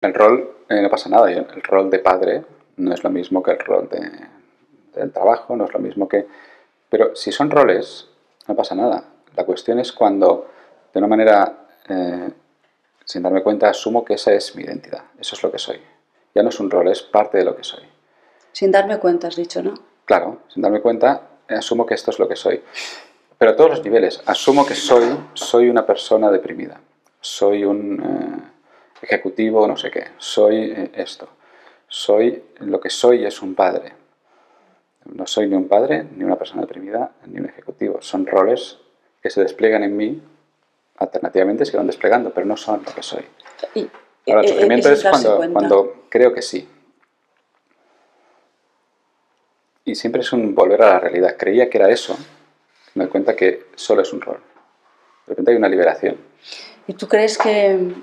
El rol, no pasa nada. El rol de padre no es lo mismo que el rol del trabajo, no es lo mismo que... Pero si son roles, no pasa nada. La cuestión es cuando, de una manera, sin darme cuenta, asumo que esa es mi identidad. Eso es lo que soy. Ya no es un rol, es parte de lo que soy. Sin darme cuenta, has dicho, ¿no? Claro, sin darme cuenta, asumo que esto es lo que soy. Pero a todos los niveles. Asumo que soy una persona deprimida. Soy un ejecutivo, no sé qué. Soy esto. Lo que soy es un padre. No soy ni un padre, ni una persona deprimida, ni un ejecutivo. Son roles que se despliegan en mí, alternativamente se van desplegando, pero no son lo que soy. Ahora, el sufrimiento es cuando creo que sí. Y siempre es un volver a la realidad. Creía que era eso, me doy cuenta que solo es un rol. De repente hay una liberación. ¿Y tú crees que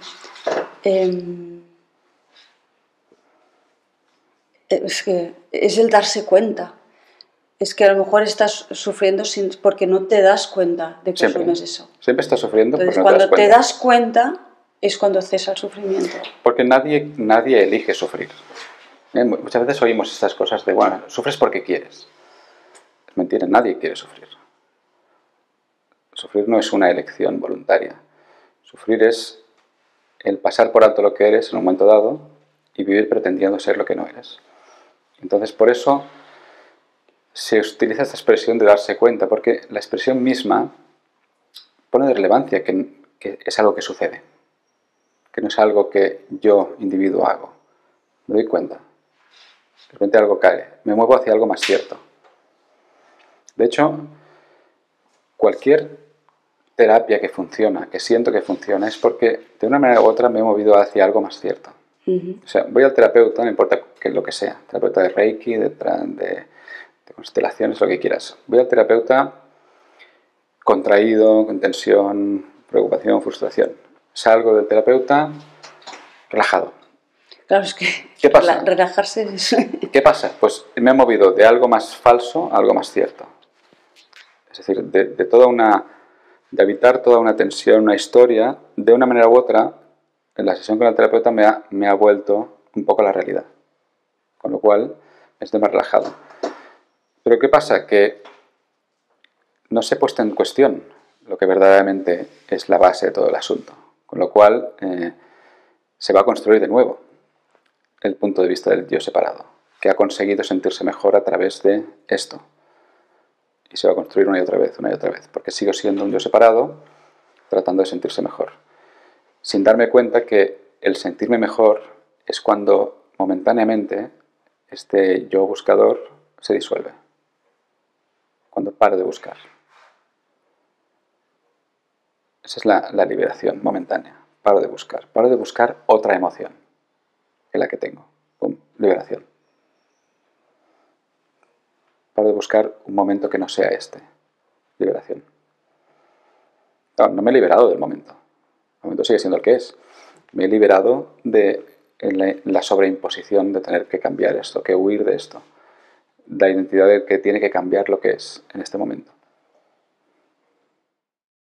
es el darse cuenta? Es que a lo mejor estás sufriendo porque no te das cuenta de que asumes eso. Siempre estás sufriendo. Entonces, cuando te das cuenta es cuando cesa el sufrimiento. Porque nadie elige sufrir. Muchas veces oímos estas cosas de, bueno, sufres porque quieres. Es mentira, nadie quiere sufrir. Sufrir no es una elección voluntaria. Sufrir es el pasar por alto lo que eres en un momento dado y vivir pretendiendo ser lo que no eres. Entonces, por eso se utiliza esta expresión de darse cuenta, porque la expresión misma pone de relevancia que es algo que sucede, que no es algo que yo, individuo, hago. Me doy cuenta. De repente algo cae. Me muevo hacia algo más cierto. De hecho, cualquier terapia que funciona, que siento que funciona, es porque de una manera u otra me he movido hacia algo más cierto. O sea, voy al terapeuta, no importa lo que sea, terapeuta de Reiki, de constelaciones, lo que quieras. Voy al terapeuta contraído, con tensión, preocupación, frustración. Salgo del terapeuta relajado. Claro, es que ¿Qué pasa? Relajarse es... ¿Qué pasa? Pues me he movido de algo más falso a algo más cierto. Es decir, de evitar toda una tensión, una historia, de una manera u otra, en la sesión con el terapeuta me ha vuelto un poco a la realidad. Con lo cual, estoy más relajado. Pero ¿qué pasa? Que no se ha puesto en cuestión lo que verdaderamente es la base de todo el asunto. Con lo cual, se va a construir de nuevo el punto de vista del yo separado, que ha conseguido sentirse mejor a través de esto. Y se va a construir una y otra vez, porque sigo siendo un yo separado, tratando de sentirse mejor. Sin darme cuenta que el sentirme mejor es cuando momentáneamente este yo buscador se disuelve. Cuando paro de buscar. Esa es la liberación momentánea. Paro de buscar otra emoción que la que tengo. ¡Pum! Liberación. Paro de buscar un momento que no sea este. Liberación. No me he liberado del momento. El momento sigue siendo el que es. Me he liberado de la sobreimposición de tener que cambiar esto, que huir de esto. La identidad de que tiene que cambiar lo que es en este momento.